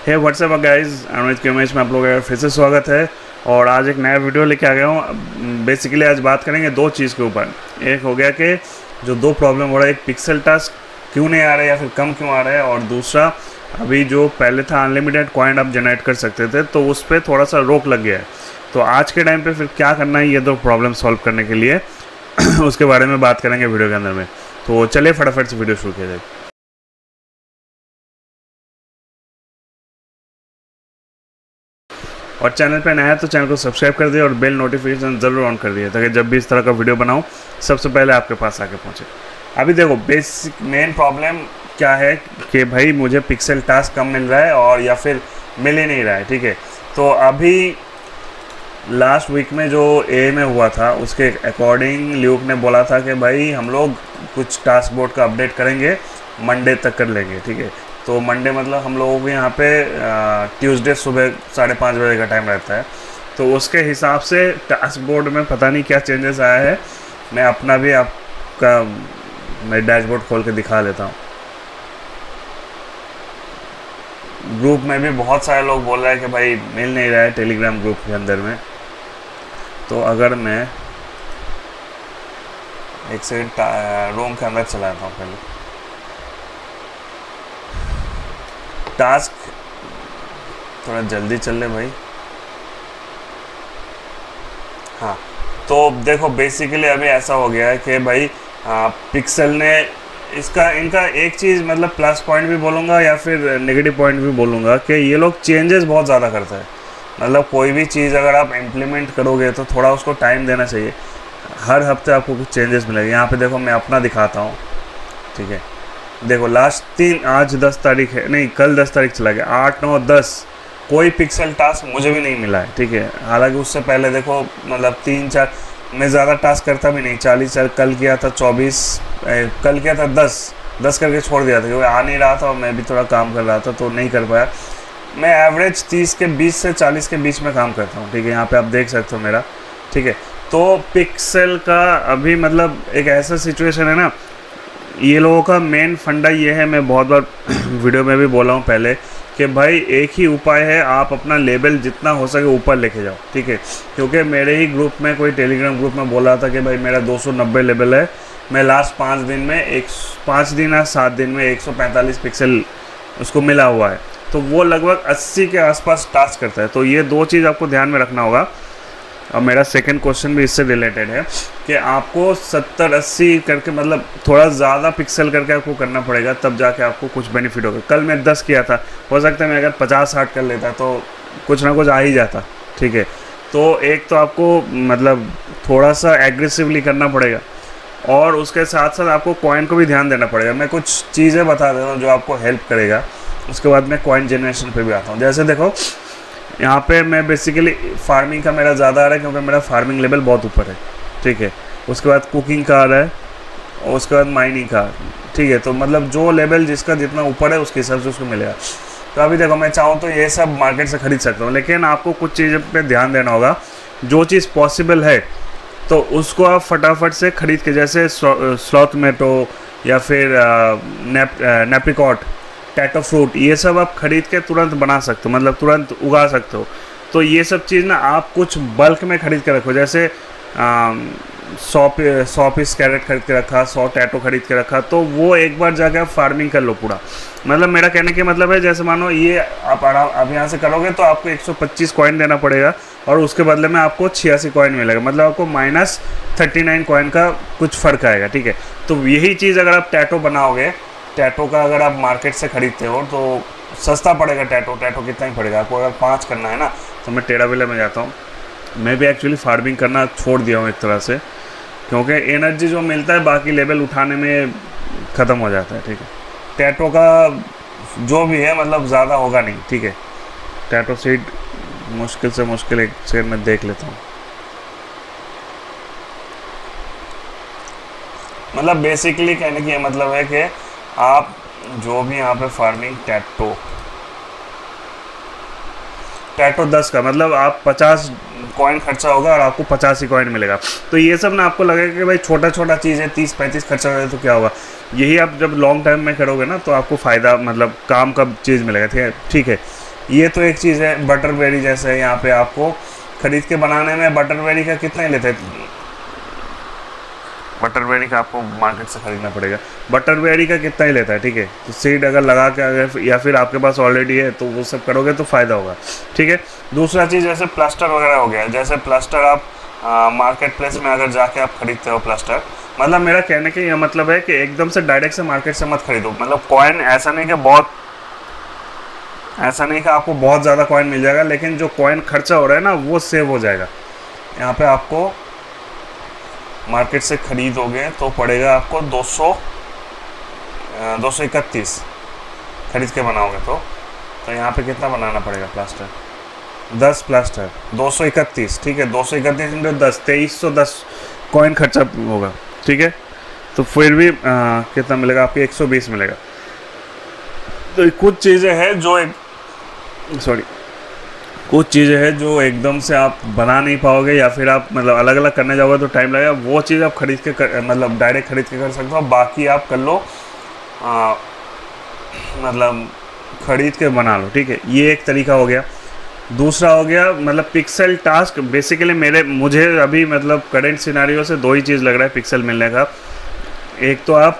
हे WhatsApp guys, अनुज के match में आप लोगों का फिर से स्वागत है। और आज एक नया वीडियो लेके आ गया हूँ। बेसिकली आज बात करेंगे दो चीज़ के ऊपर। एक हो गया कि जो दो प्रॉब्लम हो रहा है, एक पिक्सल टास्क क्यों नहीं आ रहा है या फिर कम क्यों आ रहा है, और दूसरा अभी जो पहले था अनलिमिटेड कॉइन आप जनरेट कर सकते थे तो उस पर थोड़ा सा रोक लग गया है। तो आज के टाइम पर फिर क्या करना है ये दो प्रॉब्लम सॉल्व करने के लिए उसके बारे में बात करेंगे वीडियो के अंदर में। तो चलिए फटाफट से वीडियो शुरू किया जाए। और चैनल पे नया है तो चैनल को सब्सक्राइब कर दिए और बेल नोटिफिकेशन ज़रूर ऑन कर दिए ताकि जब भी इस तरह का वीडियो बनाऊँ सबसे पहले आपके पास आके पहुँचे। अभी देखो बेसिक मेन प्रॉब्लम क्या है कि भाई मुझे पिक्सल टास्क कम मिल रहा है और या फिर मिल ही नहीं रहा है। ठीक है, तो अभी लास्ट वीक में जो ए में हुआ था उसके अकॉर्डिंग ल्यूक ने बोला था कि भाई हम लोग कुछ टास्क बोर्ड का अपडेट करेंगे, मंडे तक कर लेंगे। ठीक है, तो मंडे मतलब हम लोगों को यहाँ पे ट्यूसडे सुबह 5:30 बजे का टाइम रहता है। तो उसके हिसाब से टास्क बोर्ड में पता नहीं क्या चेंजेस आया है। मैं अपना भी आपका मैं डैशबोर्ड खोल के दिखा लेता हूँ। ग्रुप में भी बहुत सारे लोग बोल रहे हैं कि भाई मिल नहीं रहा है टेलीग्राम ग्रुप के अंदर में। तो अगर मैं एक सेकंड रूम के अंदर चला जाता हूँ, पहले टास्क थोड़ा जल्दी चल ले भाई। हाँ, तो देखो बेसिकली अभी ऐसा हो गया है कि भाई पिक्सल ने इनका एक चीज़ मतलब प्लस पॉइंट भी बोलूँगा या फिर नेगेटिव पॉइंट भी बोलूँगा कि ये लोग चेंजेस बहुत ज़्यादा करते हैं। मतलब कोई भी चीज़ अगर आप इम्प्लीमेंट करोगे तो थोड़ा उसको टाइम देना चाहिए। हर हफ्ते आपको कुछ चेंजेस मिलेंगे। यहाँ पे देखो मैं अपना दिखाता हूँ। ठीक है, देखो लास्ट आज 10 तारीख है, नहीं कल 10 तारीख चला गया, 8, 9, 10 कोई पिक्सल टास्क मुझे भी नहीं मिला है। ठीक है, हालांकि उससे पहले देखो मतलब 3-4 मैं ज़्यादा टास्क करता भी नहीं, 40 कल किया था, 24 कल किया था, 10 करके छोड़ दिया था क्योंकि आ नहीं रहा था और मैं भी थोड़ा काम कर रहा था तो नहीं कर पाया। मैं एवरेज 20 से 40 के बीच में काम करता हूँ। ठीक है, यहाँ पे आप देख सकते हो मेरा। ठीक है, तो पिक्सल का अभी मतलब एक ऐसा सिचुएशन है ना, ये लोगों का मेन फंडा ये है, मैं बहुत बार वीडियो में भी बोला हूँ पहले कि भाई एक ही उपाय है, आप अपना लेवल जितना हो सके ऊपर लेके जाओ। ठीक है, क्योंकि मेरे ही ग्रुप में कोई टेलीग्राम ग्रुप में बोला था कि भाई मेरा 290 लेवल है, मैं लास्ट 5 दिन में 5 दिन या 7 दिन में 145 पिक्सल उसको मिला हुआ है। तो वो लगभग 80 के आसपास टास्क करता है। तो ये दो चीज़ आपको ध्यान में रखना होगा। और मेरा सेकंड क्वेश्चन भी इससे रिलेटेड है कि आपको 70-80 करके मतलब थोड़ा ज़्यादा पिक्सल करके आपको करना पड़ेगा, तब जाके आपको कुछ बेनिफिट होगा। कल मैं 10 किया था, हो सकता है मैं अगर 50-60 कर लेता तो कुछ ना कुछ आ ही जाता। ठीक है, तो एक तो आपको मतलब थोड़ा सा एग्रेसिवली करना पड़ेगा और उसके साथ साथ आपको कॉइन को भी ध्यान देना पड़ेगा। मैं कुछ चीज़ें बता देता हूँ जो आपको हेल्प करेगा, उसके बाद मैं कॉइन जनरेशन पर भी आता हूँ। जैसे देखो यहाँ पे मैं बेसिकली फार्मिंग का मेरा ज़्यादा आ रहा है क्योंकि मेरा फार्मिंग लेवल बहुत ऊपर है। ठीक है, उसके बाद कुकिंग का आ रहा है और उसके बाद माइनिंग का। ठीक है, तो मतलब जो लेवल जिसका जितना ऊपर है उसके हिसाब से उसको मिलेगा। तो अभी देखो मैं चाहूँ तो ये सब मार्केट से ख़रीद सकता हूँ, लेकिन आपको कुछ चीज़ों पे ध्यान देना होगा। जो चीज़ पॉसिबल है तो उसको आप फटाफट से ख़रीद के, जैसे स्लॉथ मेटो या फिर नेप्रिकॉट, टैटो फ्रूट, ये सब आप ख़रीद के तुरंत बना सकते हो, मतलब तुरंत उगा सकते हो। तो ये सब चीज़ ना आप कुछ बल्क में ख़रीद के रखो। जैसे 100 पीस कैरेट खरीद के रखा, 100 टैटो खरीद के रखा, तो वो एक बार जाकर आप फार्मिंग कर लो पूरा। मतलब मेरा कहने का मतलब है, जैसे मानो ये आप यहाँ से करोगे तो आपको 125 कॉइन देना पड़ेगा और उसके बदले में आपको 86 कॉइन मिलेगा, मतलब आपको -39 कॉइन का कुछ फ़र्क आएगा। ठीक है, तो यही चीज़ अगर आप टैटो बनाओगे, टैटो का अगर आप मार्केट से ख़रीदते हो तो सस्ता पड़ेगा। टैटो कितना ही पड़ेगा आपको। अगर 5 करना है ना तो मैं टेराविला में जाता हूँ। मैं भी एक्चुअली फार्मिंग करना छोड़ दिया हूँ एक तरह से, क्योंकि एनर्जी जो मिलता है बाकी लेवल उठाने में ख़त्म हो जाता है। ठीक है, टैटो का जो भी है मतलब ज़्यादा होगा नहीं। ठीक है, टैटो सीड मुश्किल से मुश्किल एक सेकंड में देख लेता हूँ। मतलब बेसिकली कहने की मतलब है कि आप जो भी यहाँ पे फार्मिंग टैटो 10 का मतलब आप 50 कॉइन खर्चा होगा और आपको 50 ही कॉइन मिलेगा। तो ये सब ना आपको लगेगा कि भाई छोटा छोटा चीज़ है, 30-35 खर्चा हो जाए तो क्या होगा। यही आप जब लॉन्ग टाइम में करोगे ना तो आपको फ़ायदा मतलब काम का चीज़ मिलेगा। ठीक है, ये तो एक चीज़ है। बटरबेरी जैसे है, यहाँ पे आपको खरीद के बनाने में बटरबेरी का कितना ही लेते हैं, बटरबेरी का आपको मार्केट से ख़रीदना पड़ेगा। बटरबेरी का कितना ही लेता है, ठीक है। तो सीड अगर लगा के अगर या फिर आपके पास ऑलरेडी है तो वो सब करोगे तो फ़ायदा होगा, ठीक है। दूसरा चीज़ जैसे प्लास्टर वगैरह हो गया, जैसे प्लास्टर आप मार्केट प्लेस में अगर जाके आप खरीदते हो प्लास्टर, मतलब मेरा कहने का यह मतलब है कि एकदम से डायरेक्ट से मार्केट से मत खरीदो। मतलब कॉइन ऐसा नहीं कि आपको बहुत ज़्यादा कॉइन मिल जाएगा, लेकिन जो कॉइन खर्चा हो रहा है ना वो सेव हो जाएगा। यहाँ पे आपको मार्केट से खरीदोगे तो पड़ेगा आपको 231 खरीद के बनाओगे तो यहाँ पे कितना बनाना पड़ेगा प्लास्टर, 10 प्लास्टर 231, ठीक है। 231 इंटू 10, 2310 कॉइन खर्चा होगा, ठीक है। तो फिर भी कितना मिलेगा आपको, 120 मिलेगा। तो कुछ चीज़ें हैं जो एकदम से आप बना नहीं पाओगे, या फिर आप मतलब अलग अलग करने जाओगे तो टाइम लगेगा। वो चीज़ आप खरीद के मतलब डायरेक्ट खरीद के कर सकते हो। बाकी आप कर लो मतलब खरीद के बना लो, ठीक है। ये एक तरीका हो गया। दूसरा हो गया मतलब पिक्सल टास्क। बेसिकली मुझे अभी मतलब करंट सिनारियो से दो ही चीज़ लग रहा है पिक्सल मिलने का। एक तो आप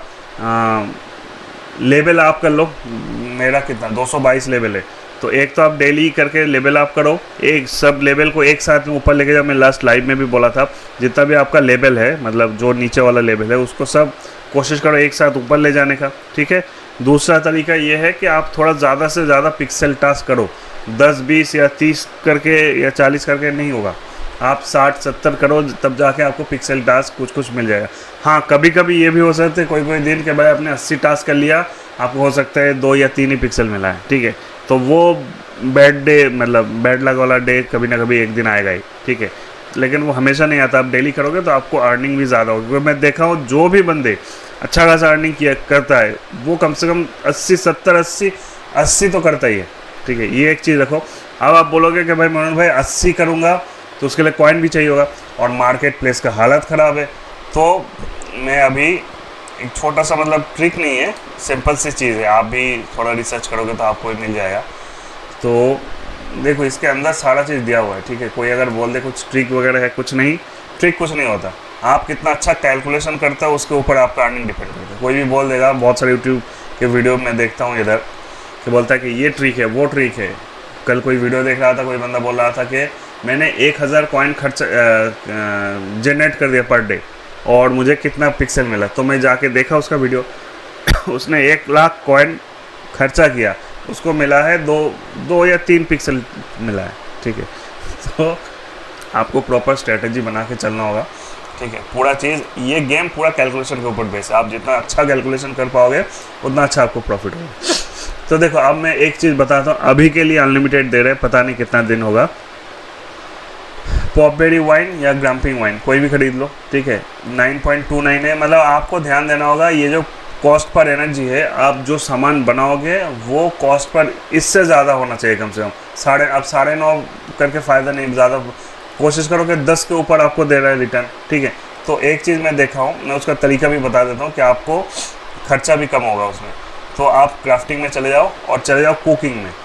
लेवल आप कर लो, मेरा कितना 222 लेवल है, तो एक तो आप डेली करके लेवल आप करो, एक सब लेवल को एक साथ में ऊपर लेके जाओ। मैं लास्ट लाइव में भी बोला था, जितना भी आपका लेवल है मतलब जो नीचे वाला लेवल है उसको सब कोशिश करो एक साथ ऊपर ले जाने का, ठीक है। दूसरा तरीका ये है कि आप थोड़ा ज़्यादा से ज़्यादा पिक्सल टास्क करो, 10 20 या 30 करके या 40 करके नहीं होगा, आप 60 70 करो, तब जाके आपको पिक्सल टास्क कुछ मिल जाएगा। हाँ, कभी कभी ये भी हो सकता है कोई दिन के भाई आपने 80 टास्क कर लिया, आपको हो सकता है 2 या 3 ही पिक्सल मिला है, ठीक है। तो वो बैड डे मतलब बैड लक वाला डे कभी ना कभी एक दिन आएगा ही, ठीक है। लेकिन वो हमेशा नहीं आता। आप डेली करोगे तो आपको अर्निंग भी ज़्यादा होगी, क्योंकि मैं देखा हूँ जो भी बंदे अच्छा खासा अर्निंग करता है वो कम से कम 80 70 80 तो करता ही है, ठीक है। ये एक चीज़ रखो। अब आप बोलोगे कि भाई मनोज भाई 80 करूँगा तो उसके लिए कॉइन भी चाहिए होगा, और मार्केट प्लेस का हालत ख़राब है। तो मैं अभी एक छोटा सा मतलब ट्रिक नहीं है, सिंपल सी चीज़ है, आप भी थोड़ा रिसर्च करोगे तो आपको मिल जाएगा। तो देखो इसके अंदर सारा चीज़ दिया हुआ है, ठीक है। कोई अगर बोल दे कुछ ट्रिक वगैरह है, कुछ नहीं, ट्रिक कुछ नहीं होता। आप कितना अच्छा कैलकुलेशन करता हो उसके ऊपर आपका अर्निंग डिपेंड करता है। कोई भी बोल देगा, बहुत सारे यूट्यूब के वीडियो में देखता हूँ इधर कि बोलता है कि ये ट्रिक है वो ट्रिक है। कल कोई वीडियो देख रहा था, कोई बंदा बोल रहा था कि मैंने 1000 कॉइन खर्चा जनरेट कर दिया पर डे और मुझे कितना पिक्सल मिला। तो मैं जाके देखा उसका वीडियो उसने 1 लाख कॉइन खर्चा किया, उसको मिला है 2 या 3 पिक्सल मिला है, ठीक है। तो आपको प्रॉपर स्ट्रेटजी बना के चलना होगा, ठीक है। पूरा चीज़ ये गेम पूरा कैलकुलेशन के ऊपर बेस है। आप जितना अच्छा कैलकुलेशन कर पाओगे उतना अच्छा आपको प्रॉफिट होगा। तो देखो अब मैं एक चीज़ बताता हूँ, अभी के लिए अनलिमिटेड दे रहे हैं, पता नहीं कितना दिन होगा। पॉपबेरी वाइन या ग्रैम्पिंग वाइन कोई भी खरीद लो, ठीक है। 9.29 है। मतलब आपको ध्यान देना होगा, ये जो कॉस्ट पर एनर्जी है, आप जो सामान बनाओगे वो कॉस्ट पर इससे ज़्यादा होना चाहिए, कम से कम 9.5 करके फ़ायदा नहीं। ज़्यादा कोशिश करो कि 10 के ऊपर आपको दे रहा है रिटर्न, ठीक है। तो एक चीज़ मैं देखा हूँ, मैं उसका तरीका भी बता देता हूँ कि आपको खर्चा भी कम होगा उसमें। तो आप क्राफ्टिंग में चले जाओ और चले जाओ कुकिंग में।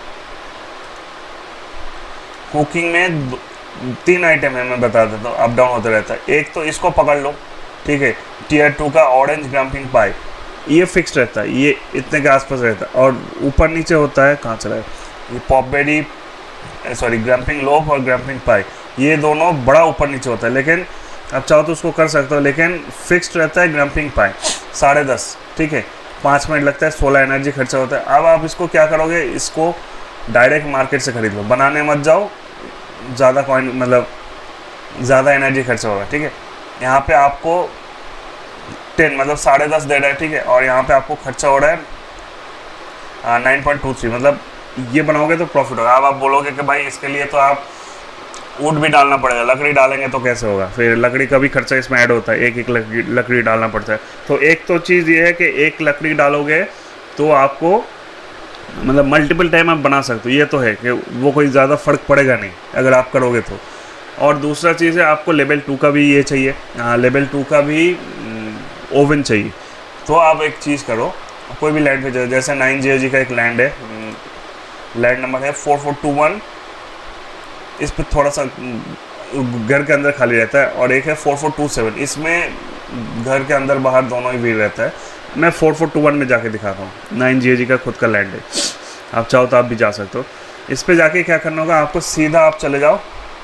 कुकिंग में 3 आइटम है, मैं बता देता हूँ, अप डाउन होता रहता है। एक तो इसको पकड़ लो, ठीक है, Tier 2 का ऑरेंज ग्रैम्पिंग पाई, ये फिक्स रहता है, ये इतने के आसपास रहता है। और ऊपर नीचे होता है, कहाँ चला है ये, पॉपबेरी ग्रैम्पिंग लोफ और ग्रैम्पिंग पाई, ये दोनों बड़ा ऊपर नीचे होता है। लेकिन आप चाहो तो उसको कर सकते हो, लेकिन फिक्स्ड रहता है ग्रैम्पिंग पाई 10.5, ठीक है। 5 मिनट लगता है, 16 एनर्जी खर्चा होता है। अब आप इसको क्या करोगे, इसको डायरेक्ट मार्केट से खरीद लो, बनाने मत जाओ, ज़्यादा कॉइन मतलब ज़्यादा एनर्जी खर्चा होगा, ठीक है। यहाँ पे आपको 10 मतलब 10.5 दे रहा है, ठीक है। और यहाँ पे आपको खर्चा हो रहा है 9.23, मतलब ये बनाओगे तो प्रॉफिट होगा। अब आप बोलोगे कि भाई इसके लिए तो आप वुड भी डालना पड़ेगा, लकड़ी डालेंगे तो कैसे होगा, फिर लकड़ी का भी खर्चा इसमें ऐड होता है, एक लकड़ी डालना पड़ता है। तो एक तो चीज़ ये है कि एक लकड़ी डालोगे तो आपको मतलब मल्टीपल टाइम आप बना सकते हो, ये तो है कि वो कोई ज़्यादा फ़र्क पड़ेगा नहीं अगर आप करोगे तो। और दूसरा चीज़ है, आपको लेवल 2 का भी ये चाहिए, लेवल 2 का भी ओवन चाहिए। तो आप एक चीज़ करो, कोई भी लैंड पे, जैसे 9GOG का एक लैंड है, लैंड नंबर है 4421, इस पर थोड़ा सा घर के अंदर खाली रहता है, और एक है 4427, इसमें घर के अंदर बाहर दोनों ही भीड़ रहता है। मैं 4421 में जाके दिखाता हूँ। 9 GHG का खुद का लैंड है, आप चाहो तो आप भी जा सकते हो। इस पे जाके क्या करना होगा आपको, सीधा आप चले जाओ।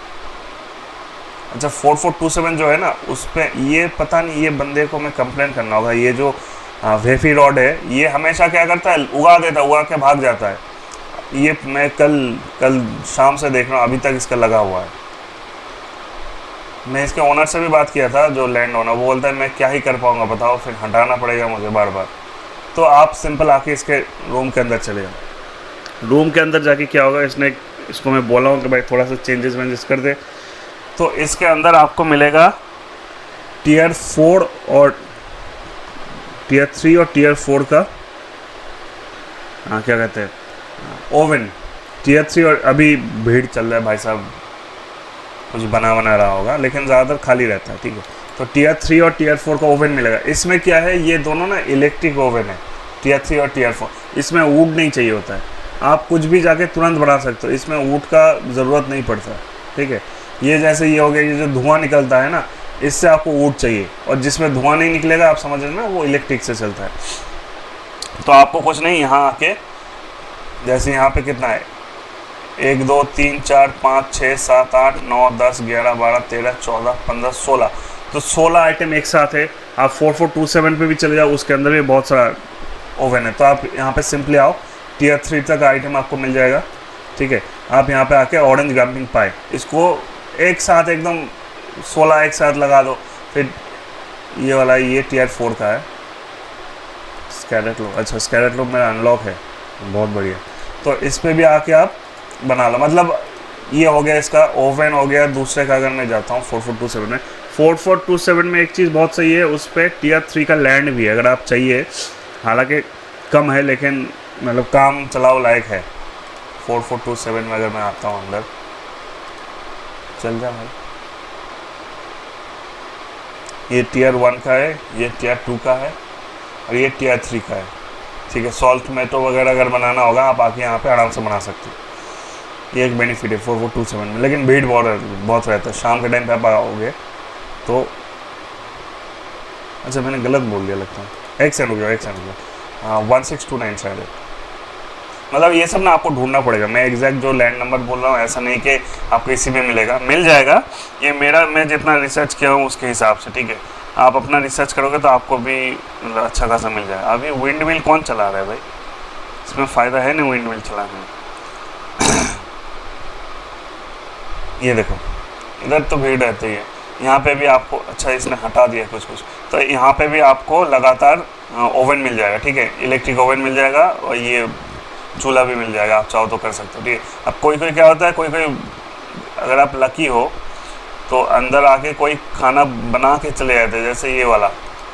अच्छा 4427 जो है ना, उस पर ये पता नहीं, ये बंदे को मैं कंप्लेन करना होगा। ये जो वेफी रॉड है, ये हमेशा क्या करता है, उगा देता है, उगा के भाग जाता है। ये मैं कल शाम से देख रहा हूँ, अभी तक इसका लगा हुआ है। मैं इसके ओनर से भी बात किया था, जो लैंड ओनर, वो बोलता है मैं क्या ही कर पाऊँगा बताओ, फिर हटाना पड़ेगा मुझे बार बार। तो आप सिंपल आके इसके रूम के अंदर चले जाओ। रूम के अंदर जाके क्या होगा, इसको मैं बोला हूँ कि भाई थोड़ा सा चेंजेस वेंजेस कर दे। तो इसके अंदर आपको मिलेगा टियर 4 और टियर 3 और टियर 4 का क्या कहते हैं, ओवन। टियर 3 और अभी भीड़ चल रहा है भाई साहब, कुछ बना रहा होगा, लेकिन ज़्यादातर खाली रहता है, ठीक है। तो टियर 3 और टियर 4 का ओवन मिलेगा। इसमें क्या है, ये दोनों ना इलेक्ट्रिक ओवन है, टियर 3 और टियर 4। इसमें वुड नहीं चाहिए होता है, आप कुछ भी जाके तुरंत बना सकते हो, इसमें वुड का ज़रूरत नहीं पड़ता, ठीक है। ये जैसे ये हो गया, ये जो धुआं निकलता है ना, इससे आपको वुड चाहिए, और जिसमें धुआं नहीं निकलेगा आप समझ रहे ना, वो इलेक्ट्रिक से चलता है। तो आपको कुछ नहीं, यहाँ आके जैसे यहाँ पे कितना है, 1 2 3 4 5 6 7 8 9 10 11 12 13 14 15 16, तो 16 आइटम एक साथ है। आप 4427 पे भी चले जाओ, उसके अंदर भी बहुत सारा ओवन है। तो आप यहाँ पे सिंपली आओ, टियर 3 तक आइटम आपको मिल जाएगा, ठीक है। आप यहाँ पे आके ऑरेंज गैम्पिंग पाए, इसको एक साथ एकदम 16 एक साथ लगा दो। फिर ये वाला, ये टियर 4 का है, स्कैलेट लो। अच्छा स्कैलेट लो मेरा अनलॉक है, बहुत बढ़िया। तो इस पर भी आके आप बना लो। मतलब ये हो गया इसका ओवन हो गया। दूसरे का अगर मैं जाता हूँ 4427 में, 4427 में एक चीज़ बहुत सही है, उस पर टियर 3 का लैंड भी है, अगर आप चाहिए। हालांकि कम है, लेकिन मतलब काम चलाओ लायक है। 4427 में अगर मैं आता हूँ अंदर, चल जा भाई। ये टियर 1 का है, ये टियर 2 का है, और ये टियर 3 का है, ठीक है। सॉल्ट टोमेटो वगैरह अगर बनाना होगा, आप आके यहाँ पे आराम से बना सकते हो। ये एक बेनिफिट है 4427 में, लेकिन भीड़ बहुत रहता है। शाम के टाइम पे आप आओगे तो, अच्छा मैंने गलत बोल दिया लगता है, एक सेकंड हो गया 1629 शायद है। मतलब ये सब ना आपको ढूंढना पड़ेगा। मैं एग्जैक्ट जो लैंड नंबर बोल रहा हूँ, ऐसा नहीं कि आपको इसी में मिलेगा, मिल जाएगा। ये मैं जितना रिसर्च किया हूँ उसके हिसाब से, ठीक है। आप अपना रिसर्च करोगे तो आपको भी अच्छा खासा मिल जाएगा। अभी विंड मिल कौन चला रहा है भाई, इसमें फ़ायदा है नहीं विंड मिल चलाने में। ये देखो इधर तो भीड़ रहती है, यहाँ पे भी आपको, अच्छा इसने हटा दिया कुछ, तो यहाँ पे भी आपको लगातार ओवन मिल जाएगा, ठीक है। इलेक्ट्रिक ओवन मिल जाएगा, और ये चूल्हा भी मिल जाएगा, आप चाहो तो कर सकते हो, ठीक है। अब कोई क्या होता है, कोई अगर आप लकी हो तो अंदर आके कोई खाना बना के चले जाते हैं, जैसे ये वाला।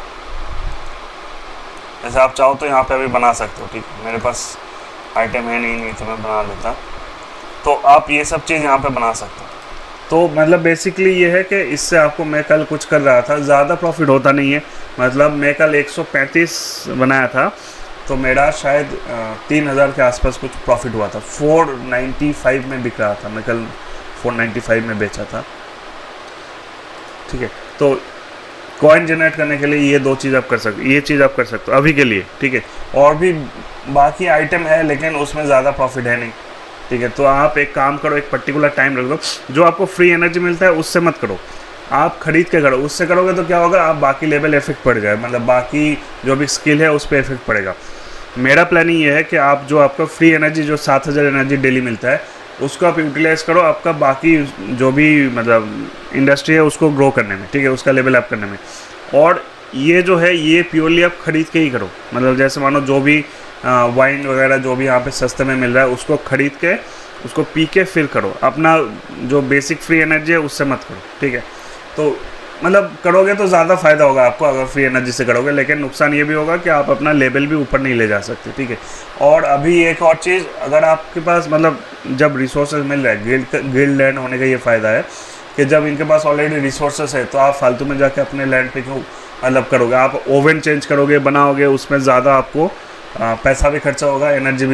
जैसे आप चाहो तो यहाँ पे अभी बना सकते हो, ठीक है। मेरे पास आइटम है नहीं तो मैं बना लेता। तो आप ये सब चीज़ यहाँ पे बना सकते हो। तो मतलब बेसिकली ये है कि इससे आपको, मैं कल कुछ कर रहा था, ज़्यादा प्रॉफिट होता नहीं है। मतलब मैं कल 135 बनाया था, तो मेरा शायद 3000 के आसपास कुछ प्रॉफिट हुआ था। 495 में बिक रहा था, मैं कल 495 में बेचा था, ठीक है। तो कॉइन जनरेट करने के लिए ये दो चीज़ आप कर सकते, ये चीज़ आप कर सकते हो अभी के लिए, ठीक है। और भी बाकी आइटम है, लेकिन उसमें ज़्यादा प्रॉफिट है नहीं, ठीक है। तो आप एक काम करो, एक पर्टिकुलर टाइम रख दो। जो आपको फ्री एनर्जी मिलता है उससे मत करो, आप खरीद के करो। उससे करोगे तो क्या होगा, आप बाकी लेवल इफेक्ट पड़ जाए, मतलब बाकी जो भी स्किल है उस पर इफेक्ट पड़ेगा। मेरा प्लानिंग ये है कि आप जो आपका फ्री एनर्जी, जो 7000 एनर्जी डेली मिलता है, उसको आप यूटिलाइज़ करो आपका बाकी जो भी मतलब इंडस्ट्री है उसको ग्रो करने में, ठीक है, उसका लेवल अप करने में। और ये जो है ये प्योरली आप खरीद के ही करो। मतलब जैसे मानो जो भी वाइन वगैरह जो भी यहाँ पे सस्ते में मिल रहा है, उसको खरीद के उसको पी के फिर करो। अपना जो बेसिक फ्री एनर्जी है उससे मत करो, ठीक है। तो मतलब करोगे तो ज़्यादा फ़ायदा होगा आपको अगर फ्री एनर्जी से करोगे, लेकिन नुकसान ये भी होगा कि आप अपना लेवल भी ऊपर नहीं ले जा सकते, ठीक है। और अभी एक और चीज़, अगर आपके पास मतलब जब रिसोर्सेज मिल रहा है, गिल्ड लैंड होने का ये फ़ायदा है कि जब इनके पास ऑलरेडी रिसोर्सेज है, तो आप फालतू में जाके अपने लैंड पे क्यों मतलब करोगे। आप ओवन चेंज करोगे, बनाओगे, उसमें ज़्यादा आपको पैसा भी खर्चा होगा, एनर्जी भी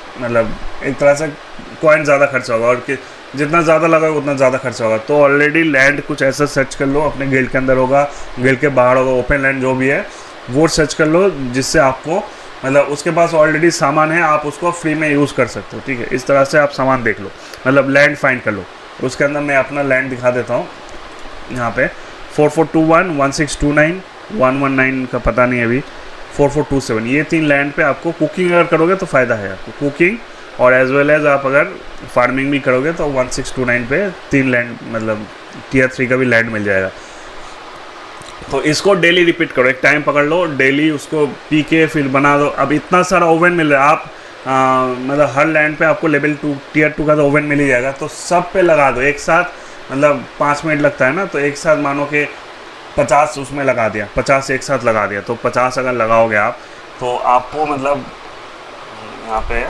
मतलब एक तरह से कॉइन ज़्यादा खर्चा होगा, और कि जितना ज़्यादा लगाओगे उतना ज़्यादा खर्चा होगा। तो ऑलरेडी लैंड कुछ ऐसा सर्च कर लो, अपने गिल्ड के अंदर होगा, गिल्ड के बाहर होगा, ओपन लैंड जो भी है वो सर्च कर लो, जिससे आपको मतलब उसके पास ऑलरेडी सामान है, आप उसको फ्री में यूज़ कर सकते हो, ठीक है। इस तरह से आप सामान देख लो, मतलब लैंड फाइंड कर लो। उसके अंदर मैं अपना लैंड दिखा देता हूँ। यहाँ पे 4421 1629 119 का पता नहीं अभी 4427, ये 3 लैंड पे आपको कुकिंग अगर करोगे तो फ़ायदा है आपको, कुकिंग और एज वेल एज आप अगर फार्मिंग भी करोगे तो 1629 पे 3 लैंड मतलब Tier 3 का भी लैंड मिल जाएगा। तो इसको डेली रिपीट करो, एक टाइम पकड़ लो, डेली उसको पी के फिर बना दो। अब इतना सारा ओवन मिल रहा है, आप मतलब हर लैंड पे आपको लेवल 2 Tier 2 का तो ओवन मिल ही जाएगा, तो सब पे लगा दो एक साथ, मतलब 5 मिनट लगता है ना, तो एक साथ मानो कि 50 उसमें लगा दिया, 50 एक साथ लगा दिया, तो 50 अगर लगाओगे आप तो आपको मतलब यहाँ पे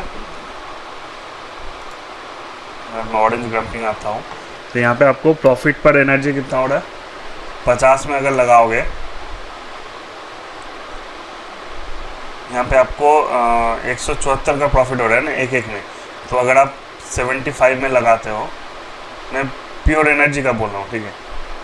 मैं ऑरेंज ग्रम्पिंग आता हूँ, तो यहाँ पे आपको प्रॉफिट पर एनर्जी कितना हो रहा है, 50 में अगर लगाओगे यहाँ पे आपको 174 का प्रॉफिट हो रहा है ना एक में। तो अगर आप 75 में लगाते हो, मैं प्योर एनर्जी का बोल रहा हूँ, ठीक है,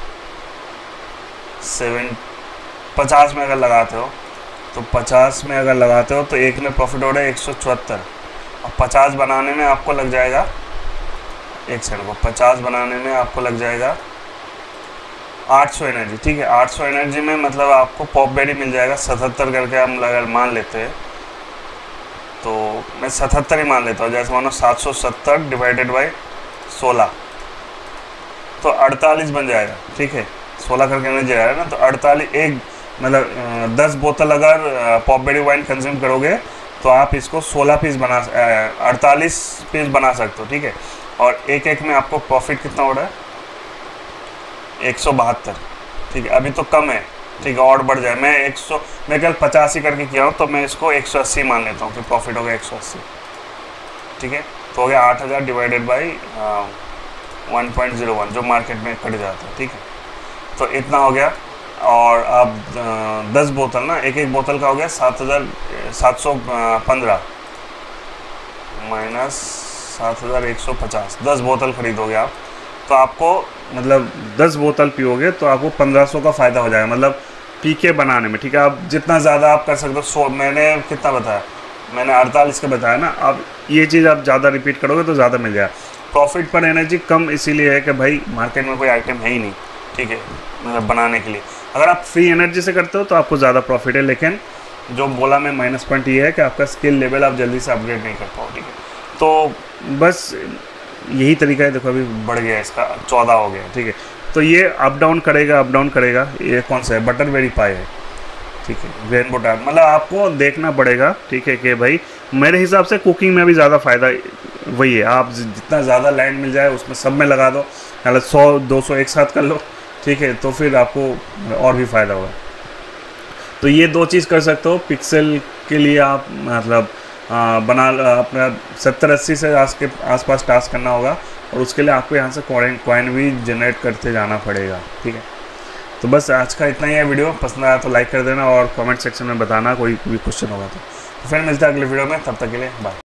50 में अगर लगाते हो तो 50 में अगर लगाते हो तो एक में प्रॉफिट हो रहा है 174, और 50 बनाने में आपको लग जाएगा, एक सेकंड को, 50 बनाने में आपको लग जाएगा 800 एनर्जी, ठीक है। 800 एनर्जी में मतलब आपको पॉप बेरी मिल जाएगा 77 करके हम अगर मान लेते हैं, तो मैं 77 ही मान लेता हूँ, जैसे मानो 770 डिवाइडेड बाई 16 तो 48 बन जाएगा, ठीक है। 16 करके एनर्जी आ रहा है ना, तो 48 एक मतलब 10 बोतल अगर पॉप बेरी वाइन कंज्यूम करोगे तो आप इसको 16 पीस 48 पीस बना सकते हो, ठीक है। और एक में आपको प्रॉफिट कितना हो रहा है, 172, ठीक है। अभी तो कम है, ठीक है, और बढ़ जाए, मैं कल 85 करके किया हूँ, तो मैं इसको 180 मान लेता हूँ कि प्रॉफिट हो गया 180, ठीक है। तो हो गया 8000 डिवाइडेड बाई 1.01 जो मार्केट में कट जाता है, ठीक है। तो इतना हो गया, और अब 10 बोतल ना, एक बोतल का हो गया 7715 माइनस 7150, 10 बोतल खरीदोगे आप, तो आपको मतलब 10 बोतल पियोगे तो आपको 1500 का फ़ायदा हो जाएगा, मतलब पी के बनाने में, ठीक है। आप जितना ज़्यादा आप कर सकते हो, 100 मैंने कितना बताया, मैंने 48 का बताया ना। अब ये चीज़ आप ज़्यादा रिपीट करोगे तो ज़्यादा मिल जाएगा। प्रॉफिट पर एनर्जी कम इसीलिए है कि भाई मार्केट में कोई आइटम है ही नहीं, ठीक है, मतलब बनाने के लिए। अगर आप फ्री एनर्जी से करते हो तो आपको ज़्यादा प्रॉफिट है, लेकिन जो बोला मैं माइनस पॉइंट ये है कि आपका स्किल लेवल आप जल्दी से अपग्रेड नहीं कर पाओ, ठीक है। तो बस यही तरीका है। देखो अभी बढ़ गया, इसका 14 हो गया, ठीक है। तो ये अप डाउन करेगा। ये कौन सा है, बटर बेरी पाई है, ठीक है, रेनबो टाइप, मतलब आपको देखना पड़ेगा, ठीक है, कि भाई मेरे हिसाब से कुकिंग में भी ज़्यादा फ़ायदा वही है, आप जितना ज़्यादा लैंड मिल जाए उसमें सब में लगा दो, मतलब 100-200 एक साथ कर लो, ठीक है, तो फिर आपको और भी फ़ायदा होगा। तो ये 2 चीज़ कर सकते हो। पिक्सल के लिए आप मतलब बना अपना 70-80 से आसपास टास्क करना होगा, और उसके लिए आपको यहाँ से कॉइन भी जनरेट करते जाना पड़ेगा, ठीक है। तो बस आज का इतना ही है। वीडियो पसंद आया तो लाइक कर देना, और कमेंट सेक्शन में बताना कोई भी क्वेश्चन होगा तो। फिर मिलते हैं अगले वीडियो में, तब तक के लिए बाय।